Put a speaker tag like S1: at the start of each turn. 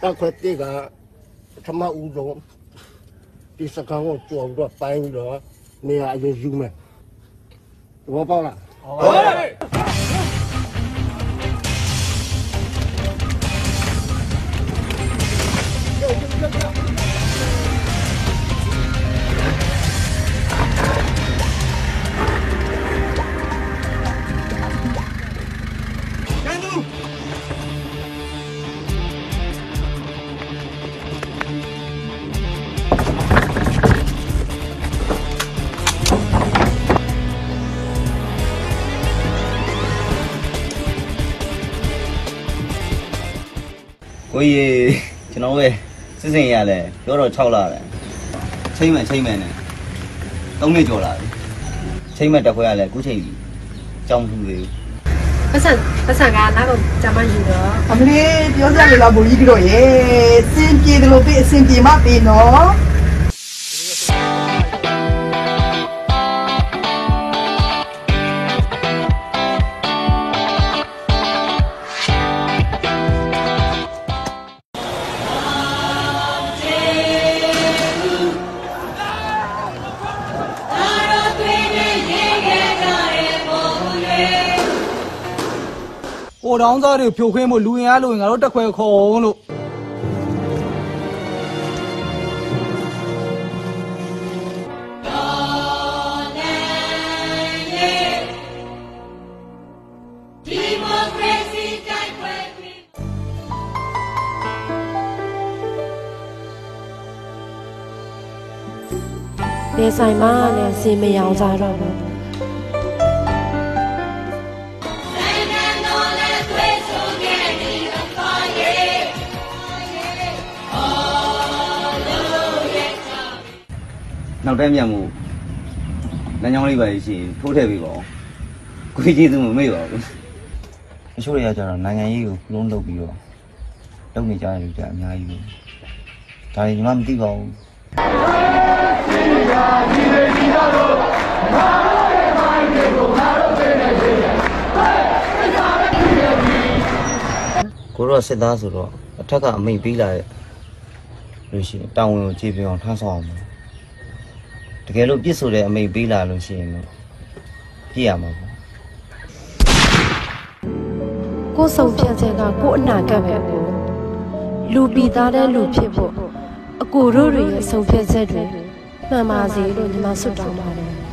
S1: 大块地个他妈乌龙，第四个我做个搬了，你还有用没？我报了。
S2: ကိုကြီးကျွန်တော်ပဲစစ်စင်ရလဲပြောတော့6လတယ်ချိန်မဲ့နဲ့3နှစ်ကျော်လာပြီချိန်မဲ့တက်ခွဲရလဲအခုချိန်ကြောင်းထူသေးဘူး
S3: ပတ်စံကနောက်တော့ဂျမန်ယူတော့
S4: အမလေးပြောစရာလည်းတော့ဘူကြီးတို့ရေစင်ပြေတယ်လို့ပြေအစင်ပြေမပြေနော်
S5: ဟိုတောင်းသားတွေဖြိုခွင်းဖို့လူရင်အားလို့ငါတို့တက်ခွဲခေါ်အောင်လို့
S3: နေဆိုင်မှာလည်းစီမရောင်စားတော့ဘူး
S2: နောက်တန်းမြန်မှုလမ်းကြောင်းလေးပါရှိထိုးထည့်ပြီးပါကိုကြီးသူမမေ့ပါဘူးအချို့တွေကကျတော့နိုင်ငံရေးကိုလုံးလုပ်ပြီးတော့လုပ်နေကြတယ်လို့ကြာအများကြီးပဲဒါတွေညီမမသိပါဘူးကိုတော့စစ်သားဆိုတော့အထက်ကအမိန်ပေးလာတဲ့လို့ရှိရင်တောင်းဝင်ကိုကြည့်ပြအောင်ထမ်းဆောင်အောင်တကယ်လို့ပြစ်ဆိုတဲ့အမိန်ပေးလာလို့ရှိရင်တော့ပြည့်ရမှာပေါ့
S3: ကိုယ်ဆုံးဖြတ်ချက်ကကိုယ်အနာဂတ်ပဲကိုလူပြီးသားတဲ့လူဖြစ်ဖို့အကိုတို့ရဲ့ဆုံးဖြတ်ချက်တွေမှန်ပါစေလို့ညီမဆုတောင်းပါတယ်